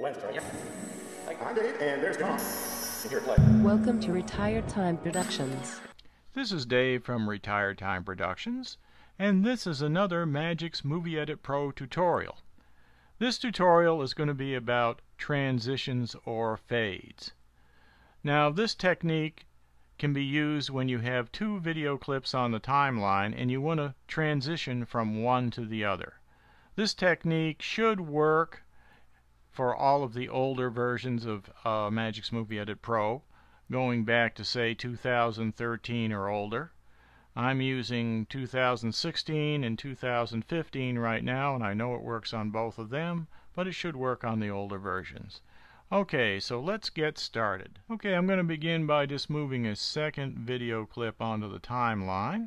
I'm Dave, and there's Tom. Here, play. Welcome to Retired Time Productions. This is Dave from Retired Time Productions, and this is another Magix Movie Edit Pro tutorial. This tutorial is going to be about transitions or fades. Now, this technique can be used when you have two video clips on the timeline and you want to transition from one to the other. This technique should work for all of the older versions of Magix Movie Edit Pro, going back to say 2013 or older. I'm using 2016 and 2015 right now, and I know it works on both of them, but it should work on the older versions. Okay, so let's get started. Okay, I'm going to begin by just moving a second video clip onto the timeline,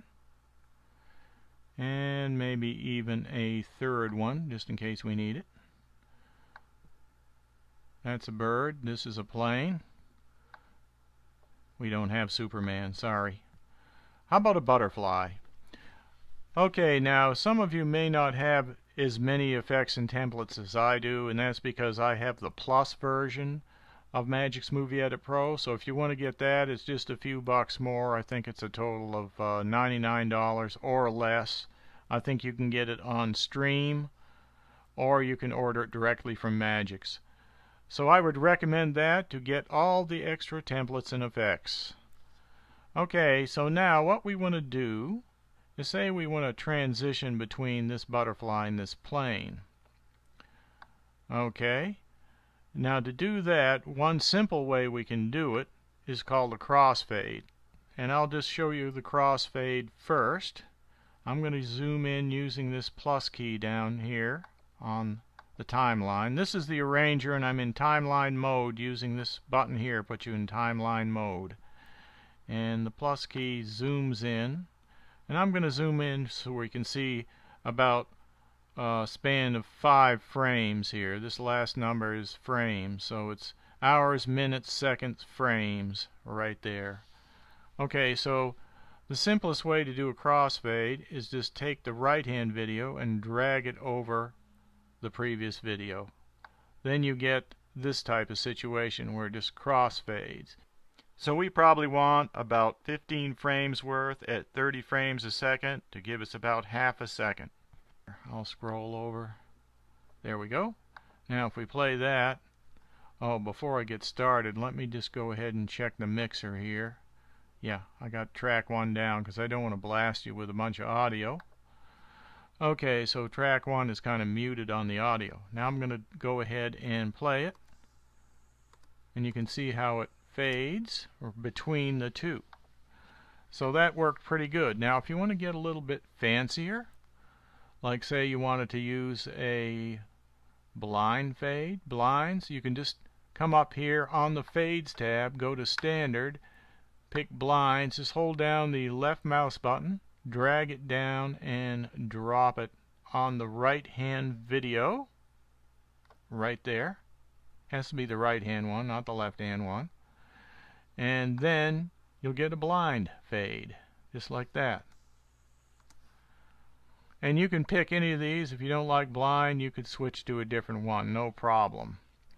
and maybe even a third one just in case we need it. That's a bird. This is a plane. We don't have Superman, sorry. How about a butterfly? Okay, now some of you may not have as many effects and templates as I do, and that's because I have the Plus version of Magix Movie Edit Pro. So if you want to get that, it's just a few bucks more. I think it's a total of $99 or less. I think you can get it on Stream, or you can order it directly from Magix. So I would recommend that to get all the extra templates and effects. Okay, so now what we want to do is say we want to transition between this butterfly and this plane. Okay, now to do that, one simple way we can do it is called a crossfade. And I'll just show you the crossfade first. I'm going to zoom in using this plus key down here on the timeline. This is the arranger, and I'm in timeline mode using this button here, put you in timeline mode. And the plus key zooms in, and I'm going to zoom in so we can see about a span of 5 frames here. This last number is frames, so it's hours, minutes, seconds, frames right there. Okay, so the simplest way to do a crossfade is just take the right hand video and drag it over the previous video. Then you get this type of situation where it just crossfades. So we probably want about 15 frames worth at 30 frames a second to give us about half a second. I'll scroll over. There we go. Now if we play that, before I get started, let me just go ahead and check the mixer here. Yeah, I got track 1 down because I don't want to blast you with a bunch of audio. Okay, so track 1 is kind of muted on the audio. Now I'm going to go ahead and play it, and you can see how it fades or between the two. So that worked pretty good. Now if you want to get a little bit fancier, like say you wanted to use a blind fade, blinds, you can just come up here on the Fades tab, go to Standard, pick Blinds, just hold down the left mouse button, drag it down and drop it on the right hand video right there. Has to be the right hand one, not the left hand one. And then you'll get a blind fade just like that. And you can pick any of these. If you don't like blind, you could switch to a different one, no problem.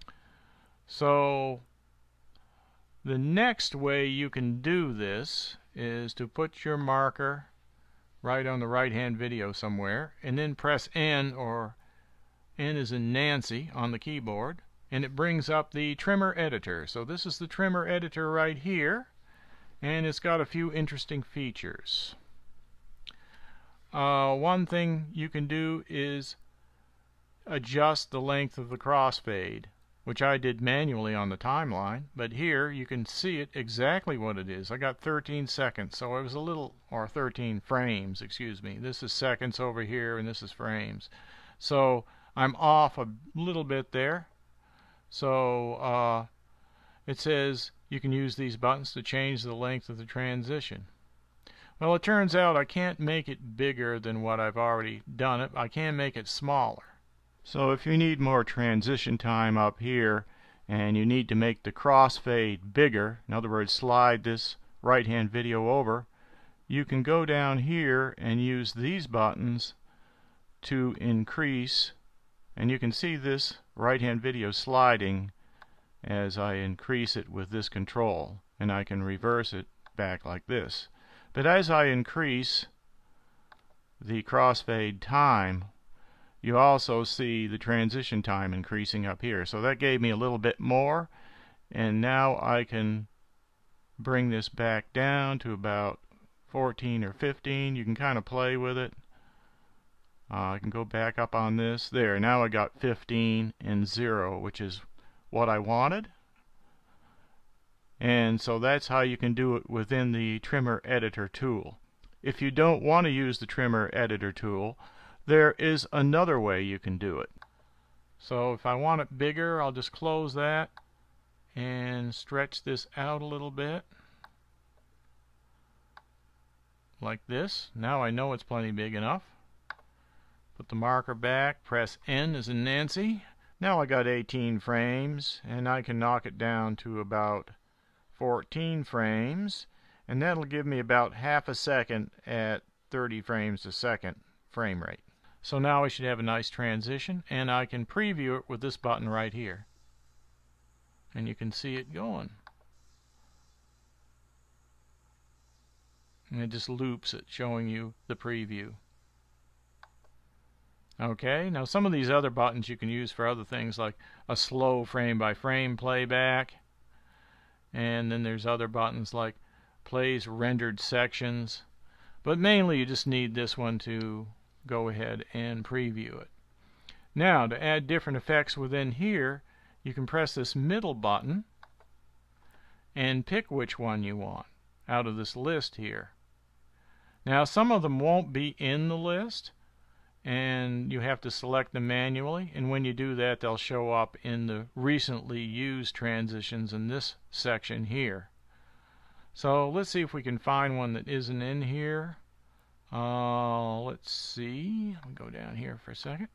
So the next way you can do this is to put your marker right on the right hand video somewhere, and then press N, or N as in Nancy, on the keyboard, and it brings up the trimmer editor. So this is the trimmer editor right here, and it's got a few interesting features. One thing you can do is adjust the length of the crossfade, which I did manually on the timeline, but here you can see it exactly what it is. I got 13 seconds, so I was a little, or 13 frames, excuse me. This is seconds over here, and this is frames. So I'm off a little bit there. So it says you can use these buttons to change the length of the transition. Well, it turns out I can't make it bigger than what I've already done it. I can make it smaller. So if you need more transition time up here and you need to make the crossfade bigger, in other words slide this right hand video over, you can go down here and use these buttons to increase And you can see this right hand video sliding as I increase it with this control, and I can reverse it back like this. But as I increase the crossfade time, you also see the transition time increasing up here. So that gave me a little bit more, and now I can bring this back down to about 14 or 15. You can kind of play with it. I can go back up on this. There, now I got 15 and 0, which is what I wanted. And so that's how you can do it within the trimmer editor tool. If you don't want to use the trimmer editor tool, there is another way you can do it. So if I want it bigger, I'll just close that and stretch this out a little bit like this. Now I know it's plenty big enough. Put the marker back, press N as in Nancy. Now I got 18 frames, and I can knock it down to about 14 frames, and that'll give me about half a second at 30 frames a second frame rate. So now I should have a nice transition, and I can preview it with this button right here. And you can see it going. And it just loops it, showing you the preview. Okay, now some of these other buttons you can use for other things, like a slow frame by frame playback. And then there's other buttons like plays rendered sections. But mainly you just need this one to go ahead and preview it. Now to add different effects within here, you can press this middle button and pick which one you want out of this list here. Now some of them won't be in the list, and you have to select them manually, and when you do that they'll show up in the recently used transitions in this section here. So let's see if we can find one that isn't in here. Let's see. I'll go down here for a second.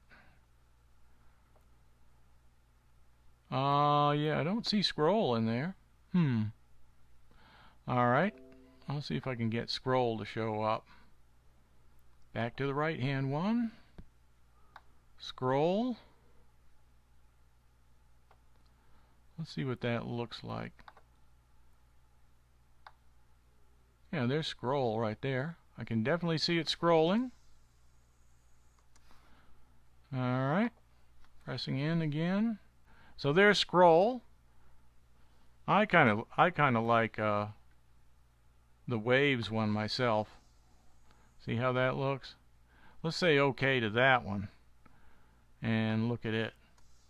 Yeah, I don't see scroll in there. Alright, I'll see if I can get scroll to show up. Back to the right hand one. Scroll. Let's see what that looks like. Yeah, there's scroll right there. I can definitely see it scrolling. Alright, pressing in again. So there's scroll. I kind of like the waves one myself. See how that looks? Let's say OK to that one and look at it.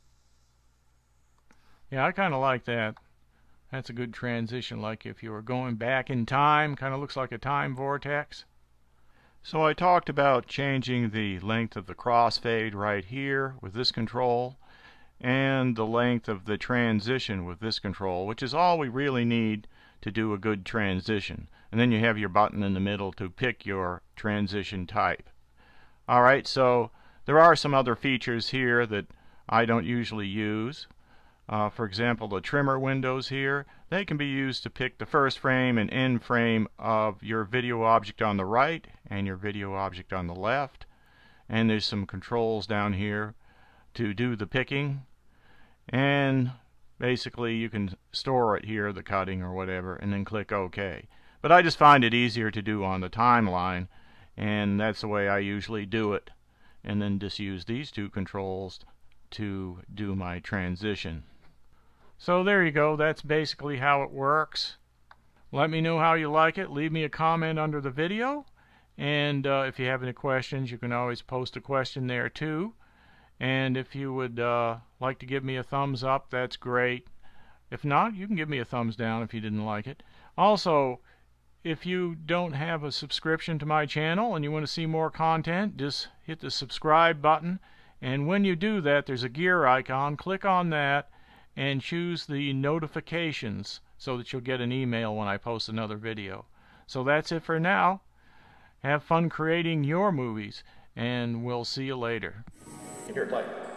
Yeah, I kind of like that. That's a good transition, like if you were going back in time. Kind of looks like a time vortex. So I talked about changing the length of the crossfade right here with this control, and the length of the transition with this control, which is all we really need to do a good transition. And then you have your button in the middle to pick your transition type. Alright, so there are some other features here that I don't usually use. For example, the trimmer windows here, they can be used to pick the first frame and end frame of your video object on the right and your video object on the left. And there's some controls down here to do the picking. And basically you can store it here, the cutting or whatever, and then click OK. But I just find it easier to do on the timeline, and that's the way I usually do it. And then just use these two controls to do my transition. So there you go. That's basically how it works. Let me know how you like it. Leave me a comment under the video. And if you have any questions, you can always post a question there too. And if you would like to give me a thumbs up, that's great. If not, you can give me a thumbs down if you didn't like it. Also, if you don't have a subscription to my channel and you want to see more content, just hit the subscribe button. And when you do that, there's a gear icon. Click on that and choose the notifications so that you'll get an email when I post another video. So that's it for now. Have fun creating your movies, and we'll see you later. Here, play.